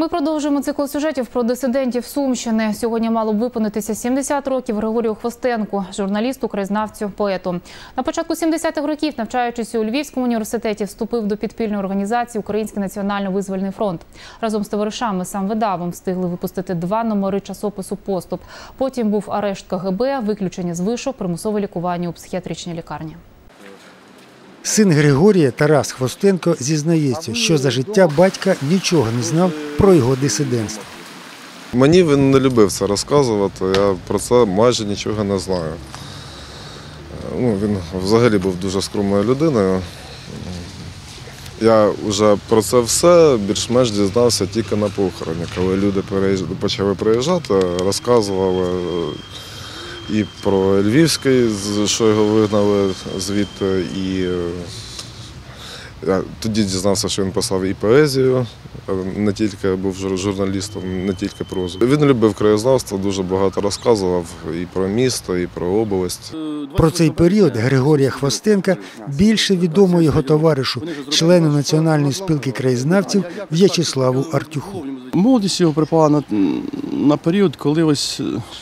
Ми продовжуємо цикл сюжетів про дисидентів Сумщини. Сьогодні мало б виповнитися 70 років Григорію Хвостенку, журналісту, краєзнавцю, поету. На початку 70-х років, навчаючись у Львівському університеті, вступив до підпільної організації «Український національно-визвольний фронт». Разом з товаришами самвидавом встигли випустити 2 номери часопису «Поступ». Потім був арешт КГБ, виключення з вишу, примусове лікування у психіатричній лікарні. Син Григорія, Тарас Хвостенко, зізнається, що за життя батька нічого не знав про його дисидентство. Мені він не любив це розказувати, я про це майже нічого не знаю. Він взагалі був дуже скромною людиною. Я вже про це все більш-менш дізнався тільки на похороні, коли люди почали приїжджати, розказували і про Львівський, що його вигнали звідти, і я тоді дізнався, що він писав і поезію, не тільки був журналістом, не тільки прозу. Він любив краєзнавство, дуже багато розказував і про місто, і про область. Про цей період Григорія Хвостенка більше відомо його товаришу, члену Національної спілки краєзнавців В'ячеславу Артюху. Молодість його припала на період, коли ось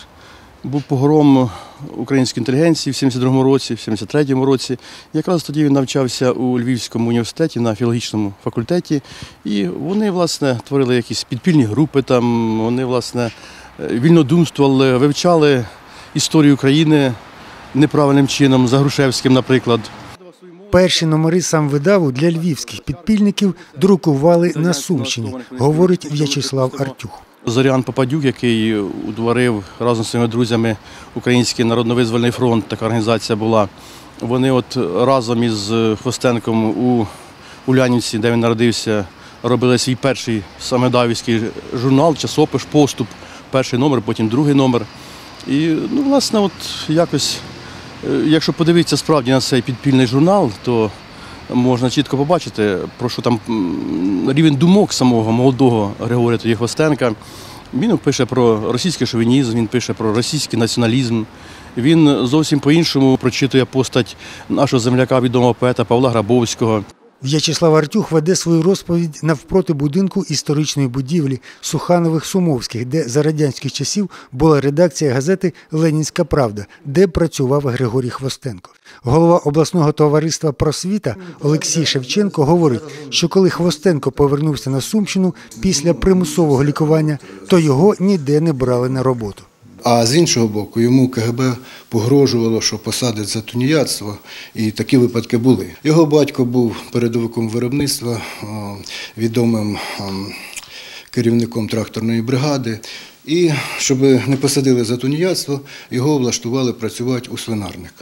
був погром української інтелігенції в 72-му році, в 73-му році. Якраз тоді він навчався у Львівському університеті на філологічному факультеті. І вони, власне, творили якісь підпільні групи там, вони, власне, вільнодумствували, вивчали історію України неправильним чином, за Грушевським, наприклад. Перші номери самвидаву для львівських підпільників друкували на Сумщині, говорить В'ячеслав Артюх. Зорян Попадюк, який утворив разом з своїми друзями Український народно-визвольний фронт, така організація була. Вони от разом із Хвостенком у Улянівці, де він народився, робили свій перший самвидавівський журнал, часопис «Поступ», перший номер, потім другий номер. І, власне, от якось, якщо подивитися справді на цей підпільний журнал, то можна чітко побачити, про що там рівень думок самого молодого Григорія тоді Хвостенка. Він пише про російський шовінізм, він пише про російський націоналізм. Він зовсім по-іншому прочитує постать нашого земляка, відомого поета Павла Грабовського. В'ячеслав Артюх веде свою розповідь навпроти будинку історичної будівлі Суханових-Сумовських, де за радянських часів була редакція газети «Ленінська правда», де працював Григорій Хвостенко. Голова обласного товариства «Просвіта» Олексій Шевченко говорить, що коли Хвостенко повернувся на Сумщину після примусового лікування, то його ніде не брали на роботу. А з іншого боку, йому КГБ погрожувало, що посадить за тунеядство, і такі випадки були. Його батько був передовиком виробництва, відомим керівником тракторної бригади. І щоб не посадили за тунеядство, його влаштували працювати у свинарник.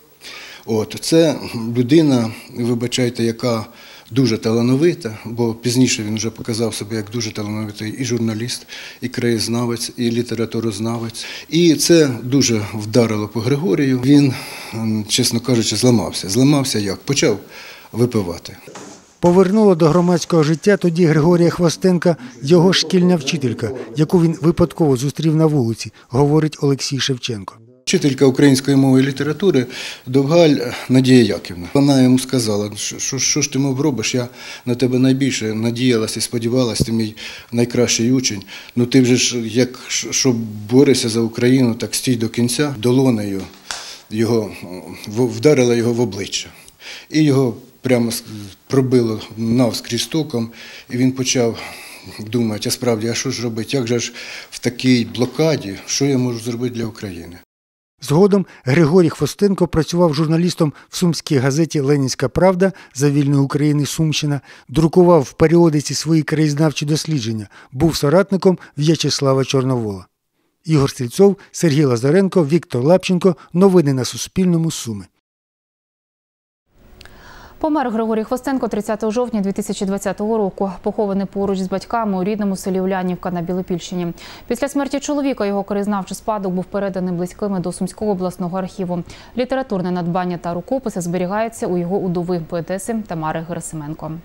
Це людина, вибачайте, яка дуже талановита, бо пізніше він вже показав себе як дуже талановитий і журналіст, і краєзнавець, і літературознавець. І це дуже вдарило по Григорію. Він, чесно кажучи, зламався. Зламався як? Почав випивати. Повернула до громадського життя тоді Григорія Хвостенка його шкільна вчителька, яку він випадково зустрів на вулиці, говорить Олексій Шевченко. Вчителька української мови і літератури Довгаль Надія Яківна. Вона йому сказала, що ж ти, мов, робиш, я на тебе найбільше надіялась і сподівалась, ти мій найкращий учень. Ти вже ж, якщо борешся за Україну, так стій до кінця. Долонею вдарила його в обличчя. І його прямо пробило навскрізь током, і він почав думати, а справді, а що ж робити, як же ж в такій блокаді, що я можу зробити для України? Згодом Григорій Хвостенко працював журналістом в сумській газеті «Ленінська правда» за вільної України Сумщина, друкував в періодиці свої краєзнавчі дослідження, був соратником В'ячеслава Чорновола. Ігор Стрільцов, Сергій Лазаренко, Віктор Лапченко. Новини на Суспільному. Суми. Помер Григорій Хвостенко 30 жовтня 2020 року. Похований поруч з батьками у рідному селі Улянівка на Білопільщині. Після смерті чоловіка його краєзнавчий спадок був переданий близькими до Сумського обласного архіву. Літературне надбання та рукописи зберігаються у його удови, поетеси Тамари Герасименко.